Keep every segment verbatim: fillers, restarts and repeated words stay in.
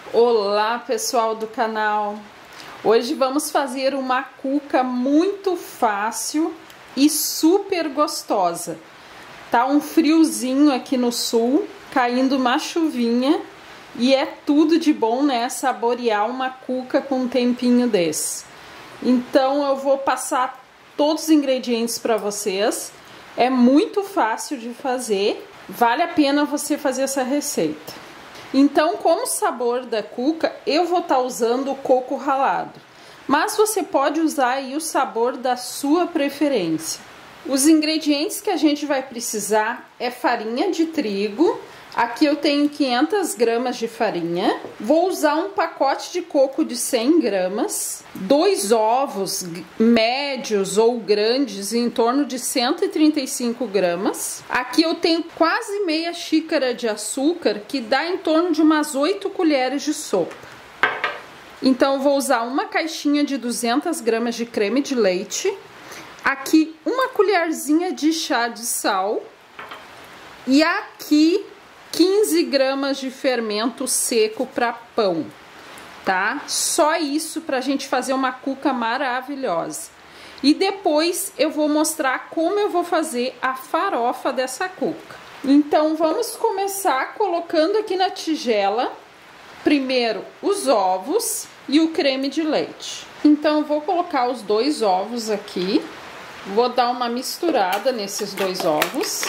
Olá, pessoal do canal! Hoje vamos fazer uma cuca muito fácil e super gostosa. Tá um friozinho aqui no sul, caindo uma chuvinha e é tudo de bom, né? Saborear uma cuca com um tempinho desse. Então eu vou passar todos os ingredientes para vocês. É muito fácil de fazer, vale a pena você fazer essa receita. Então, como sabor da cuca, eu vou estar usando o coco ralado. Mas você pode usar aí o sabor da sua preferência. Os ingredientes que a gente vai precisar é farinha de trigo. Aqui eu tenho quinhentas gramas de farinha. Vou usar um pacote de coco de cem gramas. Dois ovos médios ou grandes em torno de cento e trinta e cinco gramas. Aqui eu tenho quase meia xícara de açúcar, que dá em torno de umas oito colheres de sopa. Então eu vou usar uma caixinha de duzentas gramas de creme de leite. Aqui uma colherzinha de chá de sal. E aqui quinze gramas de fermento seco para pão, tá? Só isso para a gente fazer uma cuca maravilhosa. E depois eu vou mostrar como eu vou fazer a farofa dessa cuca. Então vamos começar colocando aqui na tigela primeiro os ovos e o creme de leite. Então eu vou colocar os dois ovos aqui, vou dar uma misturada nesses dois ovos.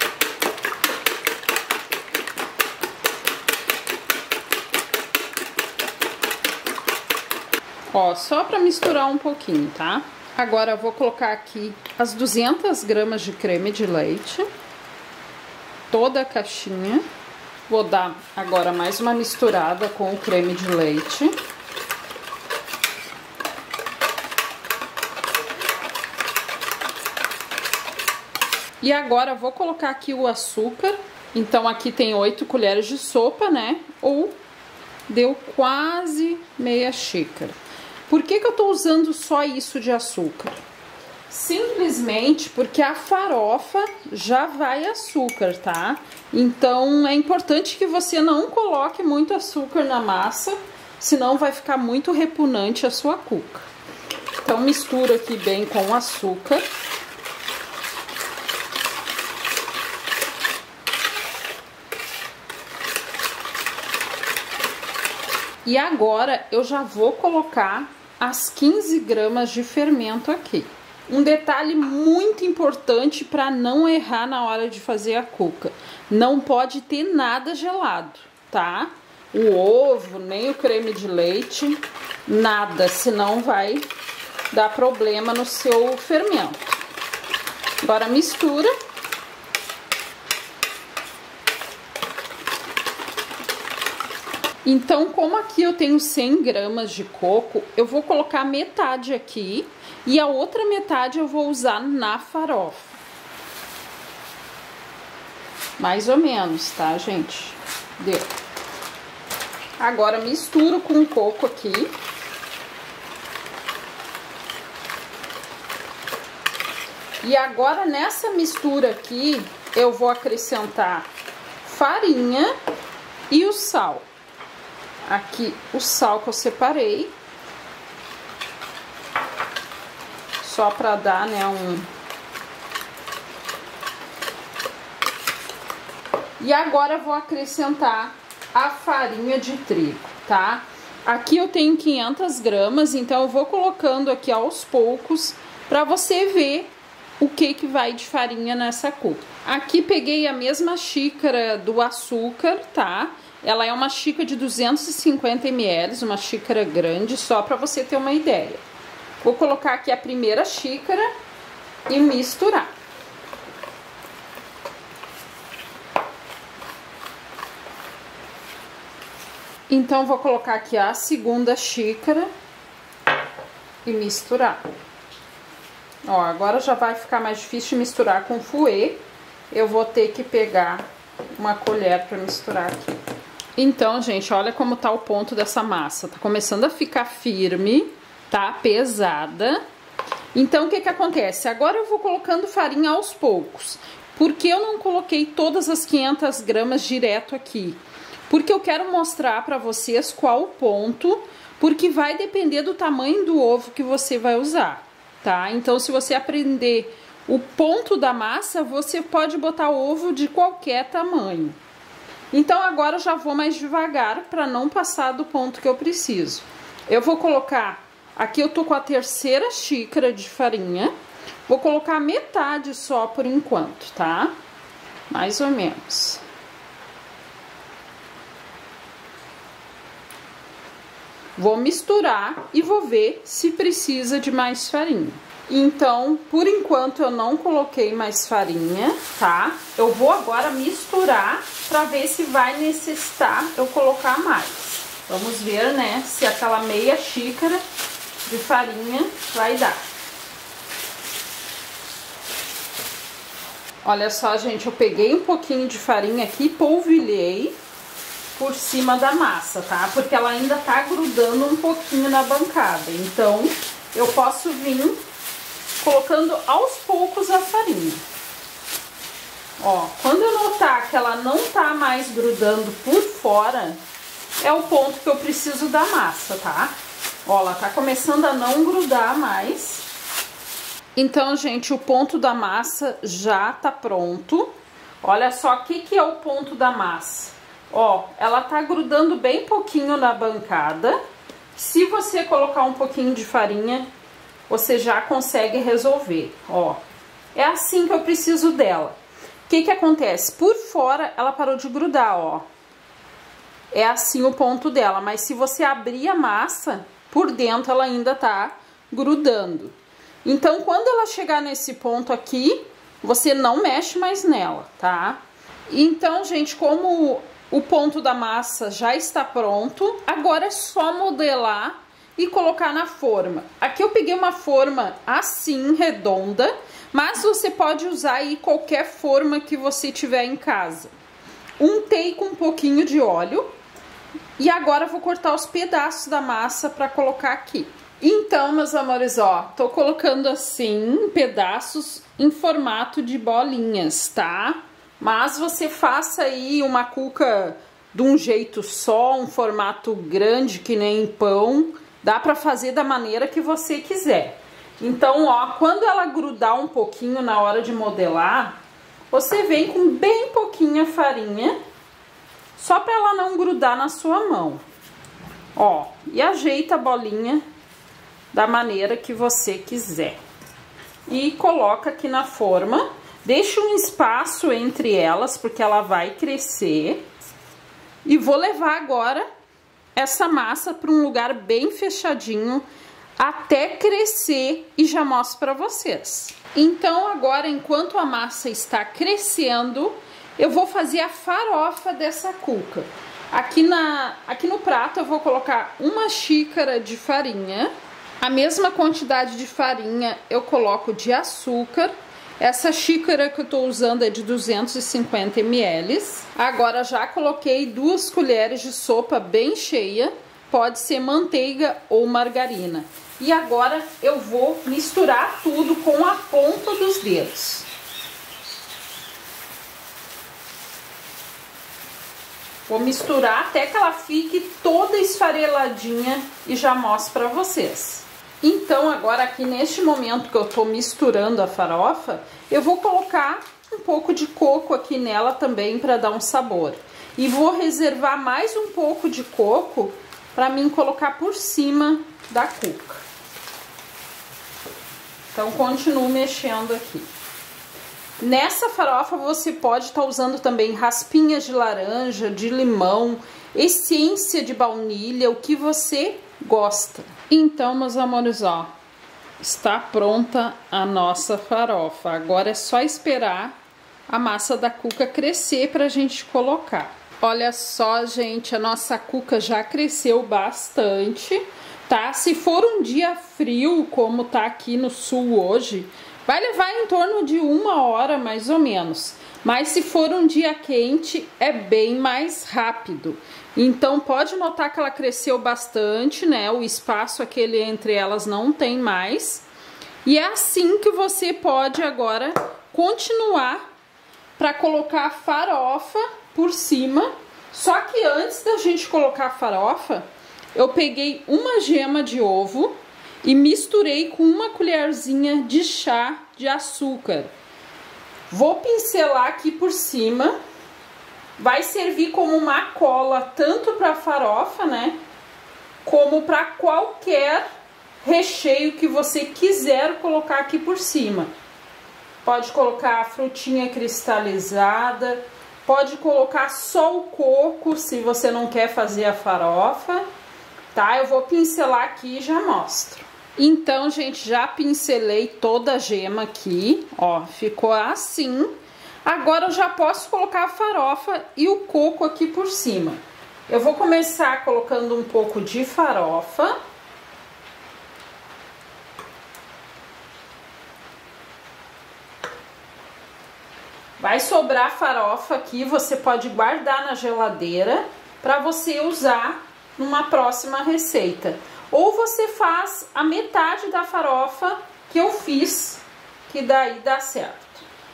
Ó, só para misturar um pouquinho, tá? Agora eu vou colocar aqui as duzentas gramas de creme de leite, toda a caixinha. Vou dar agora mais uma misturada com o creme de leite. E agora eu vou colocar aqui o açúcar. Então aqui tem oito colheres de sopa, né? Ou deu quase meia xícara. Por que que eu tô usando só isso de açúcar? Simplesmente porque a farofa já vai açúcar, tá? Então é importante que você não coloque muito açúcar na massa, senão vai ficar muito repugnante a sua cuca. Então mistura aqui bem com o açúcar. E agora eu já vou colocar as quinze gramas de fermento aqui. Um detalhe muito importante para não errar na hora de fazer a cuca: não pode ter nada gelado, tá? O ovo, nem o creme de leite, nada, senão vai dar problema no seu fermento. Agora mistura. Então, como aqui eu tenho cem gramas de coco, eu vou colocar metade aqui e a outra metade eu vou usar na farofa. Mais ou menos, tá, gente? Deu. Agora misturo com o coco aqui. E agora nessa mistura aqui eu vou acrescentar farinha e o sal. Aqui o sal que eu separei, só para dar, né, um... E agora eu vou acrescentar a farinha de trigo, tá? Aqui eu tenho quinhentas gramas, então eu vou colocando aqui aos poucos para você ver o que que vai de farinha nessa cuca. Aqui peguei a mesma xícara do açúcar, tá? Ela é uma xícara de duzentos e cinquenta mililitros, uma xícara grande, só para você ter uma ideia. Vou colocar aqui a primeira xícara e misturar. Então, vou colocar aqui a segunda xícara e misturar. Ó, agora já vai ficar mais difícil de misturar com fouet. Eu vou ter que pegar uma colher para misturar aqui. Então, gente, olha como tá o ponto dessa massa. Tá começando a ficar firme, tá? Pesada. Então, o que que acontece? Agora eu vou colocando farinha aos poucos. Por que eu não coloquei todas as quinhentas gramas direto aqui? porque eu quero mostrar para vocês qual o ponto, porque vai depender do tamanho do ovo que você vai usar, tá? Então, se você aprender o ponto da massa, você pode botar o ovo de qualquer tamanho. Então, agora eu já vou mais devagar para não passar do ponto que eu preciso. Eu vou colocar, aqui eu tô com a terceira xícara de farinha, vou colocar metade só por enquanto, tá? Mais ou menos. Vou misturar e vou ver se precisa de mais farinha. Então, por enquanto eu não coloquei mais farinha, tá? Eu vou agora misturar para ver se vai necessitar eu colocar mais. Vamos ver, né, se aquela meia xícara de farinha vai dar. Olha só, gente, eu peguei um pouquinho de farinha aqui e polvilhei por cima da massa, tá? Porque ela ainda tá grudando um pouquinho na bancada. Então, eu posso vir colocando aos poucos a farinha. Ó, quando eu notar que ela não tá mais grudando por fora, é o ponto que eu preciso da massa, tá? Ó, ela tá começando a não grudar mais. Então, gente, o ponto da massa já tá pronto. Olha só o que que é o ponto da massa. Ó, ela tá grudando bem pouquinho na bancada. Se você colocar um pouquinho de farinha, você já consegue resolver, ó. É assim que eu preciso dela. O que que acontece? Por fora, ela parou de grudar, ó. É assim o ponto dela, mas se você abrir a massa, por dentro ela ainda tá grudando. Então, quando ela chegar nesse ponto aqui, você não mexe mais nela, tá? Então, gente, como o ponto da massa já está pronto, agora é só modelar e colocar na forma. Aqui eu peguei uma forma assim, redonda, mas você pode usar aí qualquer forma que você tiver em casa. Untei com um pouquinho de óleo e agora eu vou cortar os pedaços da massa para colocar aqui. Então, meus amores, ó, tô colocando assim, pedaços em formato de bolinhas, tá? Mas você faça aí uma cuca de um jeito só, um formato grande que nem pão, dá pra fazer da maneira que você quiser. Então, ó, quando ela grudar um pouquinho na hora de modelar, você vem com bem pouquinha farinha, só pra ela não grudar na sua mão. Ó, e ajeita a bolinha da maneira que você quiser. E coloca aqui na forma. Deixa um espaço entre elas, porque ela vai crescer. E vou levar agora essa massa para um lugar bem fechadinho, até crescer e já mostro para vocês. Então agora, enquanto a massa está crescendo, eu vou fazer a farofa dessa cuca. Aqui, na, aqui no prato eu vou colocar uma xícara de farinha. A mesma quantidade de farinha eu coloco de açúcar. Essa xícara que eu tô usando é de duzentos e cinquenta mililitros. Agora já coloquei duas colheres de sopa bem cheia. Pode ser manteiga ou margarina. E agora eu vou misturar tudo com a ponta dos dedos. Vou misturar até que ela fique toda esfareladinha e já mostro pra vocês. Então, agora aqui neste momento que eu tô misturando a farofa, eu vou colocar um pouco de coco aqui nela também para dar um sabor. E vou reservar mais um pouco de coco para mim colocar por cima da cuca. Então, continuo mexendo aqui. Nessa farofa você pode estar usando também raspinhas de laranja, de limão, essência de baunilha, o que você gosta. Então, meus amores, ó, está pronta a nossa farofa. Agora é só esperar a massa da cuca crescer pra gente colocar. Olha só, gente, a nossa cuca já cresceu bastante, tá? Se for um dia frio, como tá aqui no sul hoje, vai levar em torno de uma hora, mais ou menos. Mas se for um dia quente, é bem mais rápido. Então, pode notar que ela cresceu bastante, né? O espaço aquele entre elas não tem mais. E é assim que você pode agora continuar para colocar a farofa por cima. Só que antes da gente colocar a farofa, eu peguei uma gema de ovo e misturei com uma colherzinha de chá de açúcar. Vou pincelar aqui por cima. Vai servir como uma cola tanto para a farofa, né? Como para qualquer recheio que você quiser colocar aqui por cima. Pode colocar a frutinha cristalizada, pode colocar só o coco se você não quer fazer a farofa, tá? Eu vou pincelar aqui e já mostro. Então, gente, já pincelei toda a gema aqui, ó, ficou assim. Agora eu já posso colocar a farofa e o coco aqui por cima. Eu vou começar colocando um pouco de farofa. Vai sobrar farofa aqui, você pode guardar na geladeira para você usar numa próxima receita. Ou você faz a metade da farofa que eu fiz, que daí dá certo.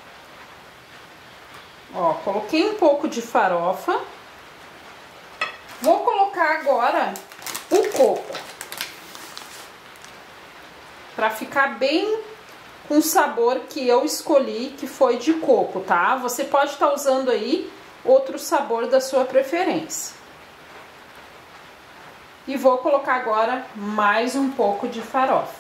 Ó, coloquei um pouco de farofa. Vou colocar agora o coco. Para ficar bem com o sabor que eu escolhi, que foi de coco, tá? Você pode estar usando aí outro sabor da sua preferência. E vou colocar agora mais um pouco de farofa.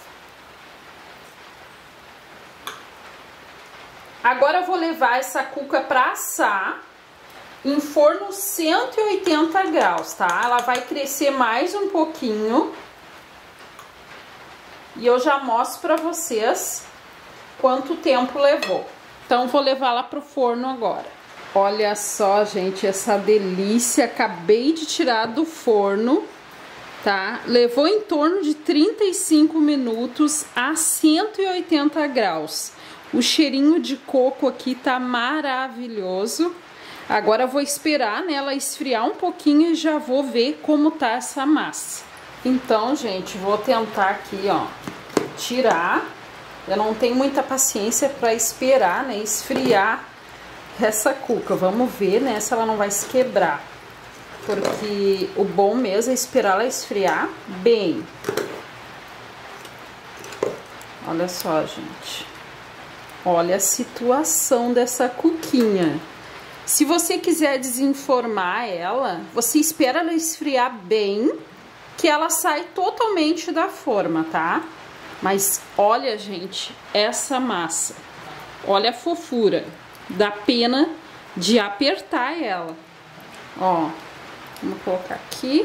Agora eu vou levar essa cuca para assar em forno cento e oitenta graus, tá? Ela vai crescer mais um pouquinho. E eu já mostro para vocês quanto tempo levou. Então vou levá-la pro forno agora. Olha só, gente, essa delícia. Acabei de tirar do forno, tá? Levou em torno de trinta e cinco minutos a cento e oitenta graus. O cheirinho de coco aqui tá maravilhoso. Agora eu vou esperar, né, ela esfriar um pouquinho e já vou ver como tá essa massa. Então, gente, vou tentar aqui, ó, tirar. Eu não tenho muita paciência para esperar, né, esfriar essa cuca. Vamos ver, né, se ela não vai se quebrar. Porque o bom mesmo é esperar ela esfriar bem. Olha só, gente. Olha a situação dessa cuquinha. Se você quiser desenformar ela, você espera ela esfriar bem, que ela sai totalmente da forma, tá? Mas olha, gente, essa massa. Olha a fofura. Dá pena de apertar ela. Ó, vamos colocar aqui.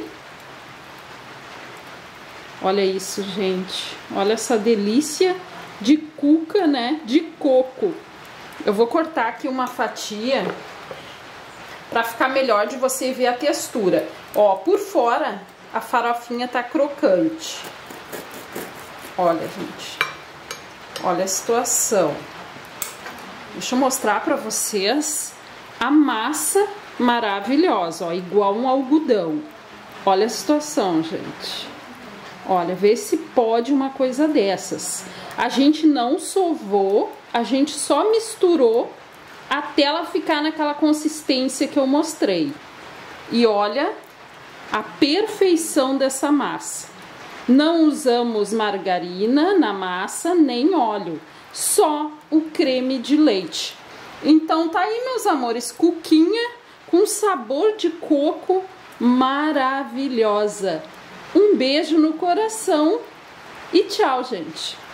Olha isso, gente. Olha essa delícia de cuca, né? De coco. Eu vou cortar aqui uma fatia para ficar melhor de você ver a textura. Ó, por fora a farofinha tá crocante. Olha, gente. Olha a situação. Deixa eu mostrar para vocês a massa maravilhosa, ó, igual um algodão. Olha a situação, gente. Olha, vê se pode uma coisa dessas. A gente não sovou, a gente só misturou até ela ficar naquela consistência que eu mostrei. E olha a perfeição dessa massa. Não usamos margarina na massa, nem óleo, só o creme de leite. Então tá aí, meus amores, cuquinha com sabor de coco maravilhosa. Um beijo no coração e tchau, gente!